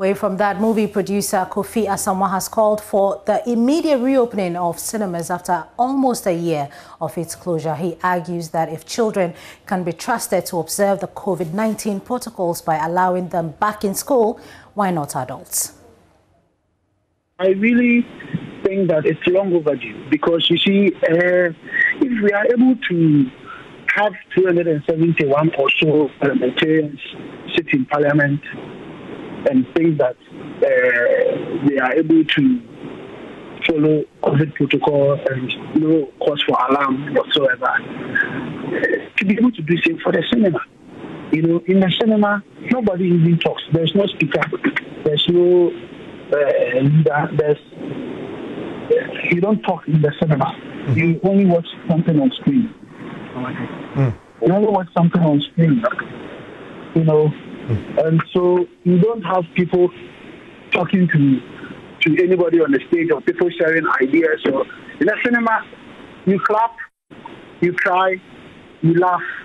Away from that, movie producer Kofi Asamoah has called for the immediate reopening of cinemas after almost a year of its closure. He argues that if children can be trusted to observe the COVID-19 protocols by allowing them back in school, why not adults? I really think that it's long overdue because, you see, if we are able to have 271 or so parliamentarians sit in parliament and think that they are able to follow COVID protocol and no cause for alarm whatsoever, to be able to do same for the cinema. You know, in the cinema, nobody even talks. There's no speaker. There's no leader. You don't talk in the cinema. Mm-hmm. You only watch something on screen. You only watch something on screen. You know. And so you don't have people talking to anybody on the stage or people sharing ideas. So in the cinema, you clap, you cry, you laugh,